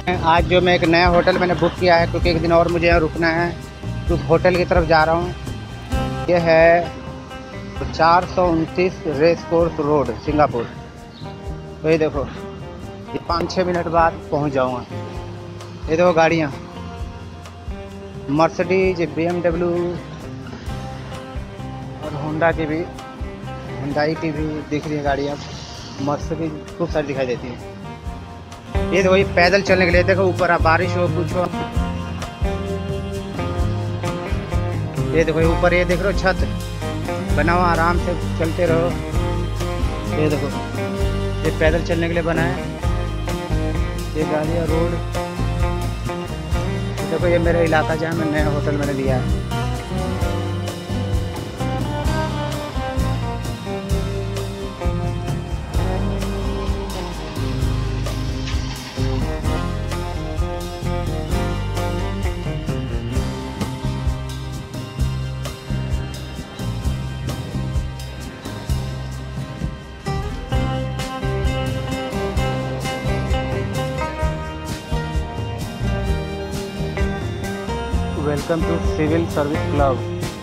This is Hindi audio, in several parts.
आज जो मैं एक नया होटल मैंने बुक किया है क्योंकि एक दिन और मुझे यहाँ रुकना है, तो होटल की तरफ जा रहा हूँ। ये है 429 रेस कोर्स रोड सिंगापुर। तो ये देखो, ये 5-6 मिनट बाद पहुँच जाऊँगा। ये देखो गाड़ियाँ, मर्सिडीज, BMW और होंडा की भी, हुंडई की भी दिख रही है गाड़ियाँ। मर्सिडीज खूब सारी दिखाई देती है। ये तो वही पैदल चलने के लिए, देखो ऊपर आप बारिश हो कुछ हो, ये देखो ऊपर, ये देख रहे हो छत बना हुआ, आराम से चलते रहो। ये देखो, ये पैदल चलने के लिए बना है। ये गाड़ियाँ रोड, देखो ये मेरा इलाका जहाँ मैं नया होटल मैंने लिया है। Welcome to civil service club.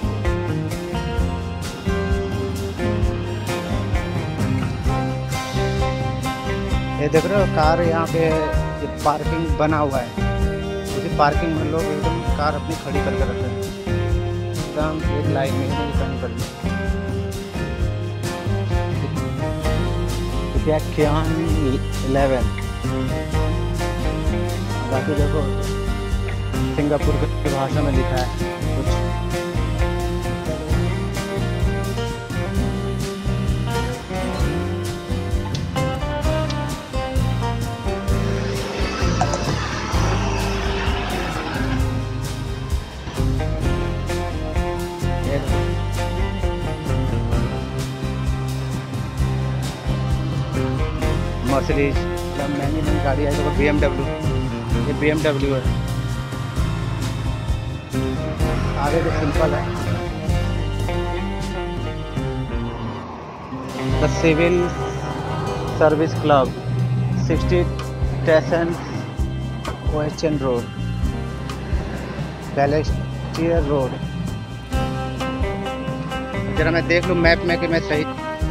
ये देख रहे हो कार, यहाँ पे ये पार्किंग बना हुआ है। उसी पार्किंग में लोग एकदम कार अपनी खड़ी करके रखते हैं, एकदम एक लाइन में कहीं पर भी। व्याख्यान 11। बाकी देखो सिंगापुर की भाषा में लिखा है कुछ। मर्सिडीज, महंगी महंगी गाड़ी है। देखो BMW, ये BMW है। आगे तो सिंपल है। The civil service club, 60 station Owen road, Balestier road. जरा मैं देख लूँ मैप में कि मैं सही,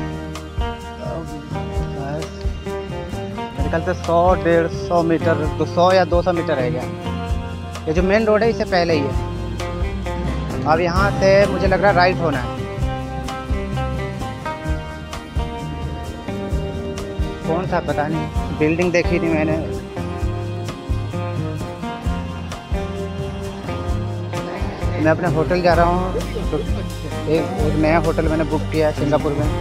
मेरे ख्याल से 100-150 मीटर, 200 या 200 मीटर है क्या। ये जो मेन रोड है इससे पहले ही है। अब यहाँ से मुझे लग रहा है राइट होना है। कौन सा पता नहीं, बिल्डिंग देखी थी मैंने। मैं अपने होटल जा रहा हूँ, तो एक नया होटल मैंने बुक किया है सिंगापुर में।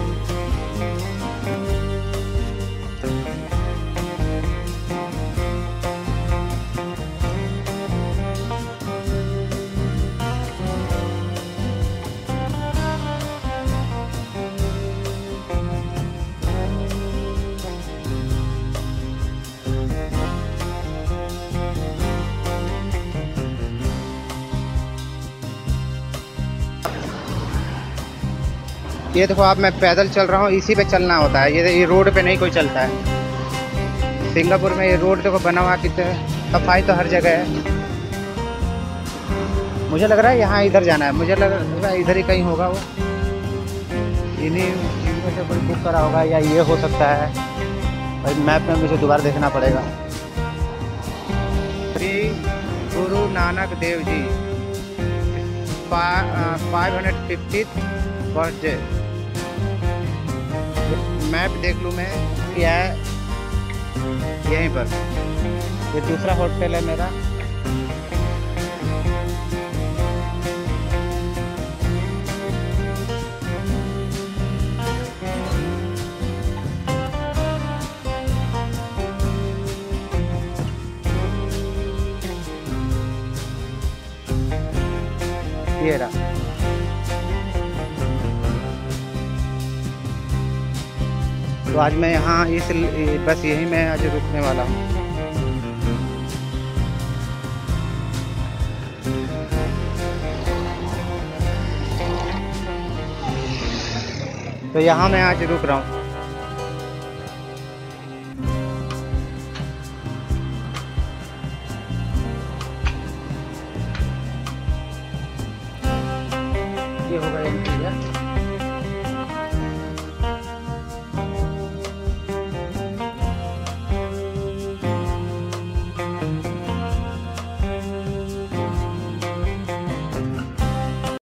ये देखो, आप मैं पैदल चल रहा हूँ, इसी पे चलना होता है। ये रोड पे नहीं कोई चलता है सिंगापुर में। ये रोड देखो बना हुआ, कितने सफाई तो हर जगह है। मुझे लग रहा है यहाँ इधर जाना है, मुझे लग रहा है इधर ही कहीं होगा वो। इन्हीं से कोई बुक करा होगा, या ये हो सकता है। भाई मैप में मुझे दोबारा देखना पड़ेगा। Shri Guru Nanak Dev ji 550th birthday. Map देख लूँ मैं, क्या है यहीं पर। ये दूसरा होटल है मेरा। ये रहा। तो आज मैं यहाँ बस यहीं मैं आज रुकने वाला हूँ। तो यहाँ मैं आज रुक रहा हूँ। ये होगा इंटीरियर।